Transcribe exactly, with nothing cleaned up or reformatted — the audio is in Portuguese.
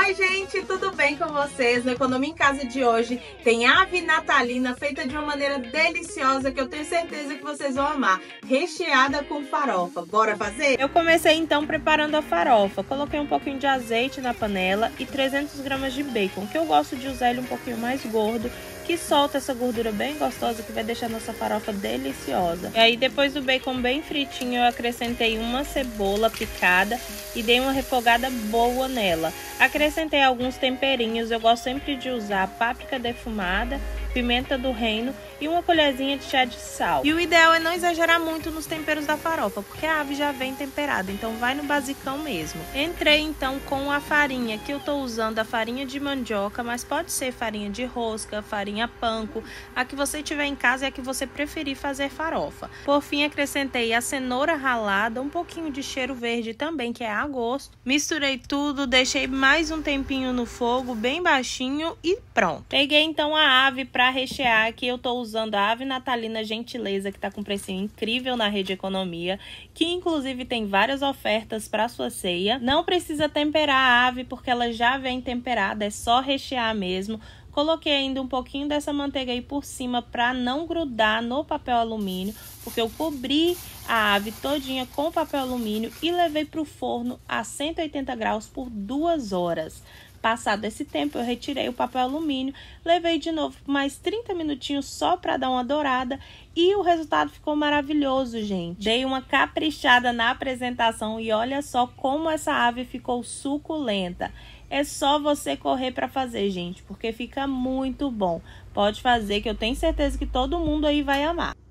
Oi gente, tudo bem com vocês? No Economia em Casa de hoje tem ave natalina feita de uma maneira deliciosa que eu tenho certeza que vocês vão amar, recheada com farofa. Bora fazer? Eu comecei então preparando a farofa. Coloquei um pouquinho de azeite na panela e trezentas gramas de bacon, que eu gosto de usar ele um pouquinho mais gordo, que solta essa gordura bem gostosa que vai deixar nossa farofa deliciosa. E aí depois do bacon bem fritinho eu acrescentei uma cebola picada e dei uma refogada boa nela. Acrescentei alguns temperinhos, eu gosto sempre de usar páprica defumada, pimenta do reino e uma colherzinha de chá de sal. E o ideal é não exagerar muito nos temperos da farofa, porque a ave já vem temperada, então vai no basicão mesmo. Entrei então com a farinha, que eu tô usando a farinha de mandioca, mas pode ser farinha de rosca, farinha panko, a que você tiver em casa e a que você preferir fazer farofa. Por fim, acrescentei a cenoura ralada, um pouquinho de cheiro verde também, que é a gosto. Misturei tudo, deixei mais um tempinho no fogo, bem baixinho e pronto. Peguei então a ave para rechear, aqui eu tô usando a ave natalina Gentileza, que tá com precinho incrível na Rede Economia, que inclusive tem várias ofertas para sua ceia. Não precisa temperar a ave porque ela já vem temperada, é só rechear mesmo. Coloquei ainda um pouquinho dessa manteiga aí por cima para não grudar no papel alumínio, porque eu cobri a ave todinha com papel alumínio e levei para o forno a cento e oitenta graus por duas horas. Passado esse tempo, eu retirei o papel alumínio, levei de novo por mais trinta minutinhos só para dar uma dourada e o resultado ficou maravilhoso, gente. Dei uma caprichada na apresentação e olha só como essa ave ficou suculenta. É só você correr para fazer, gente, porque fica muito bom. Pode fazer que eu tenho certeza que todo mundo aí vai amar.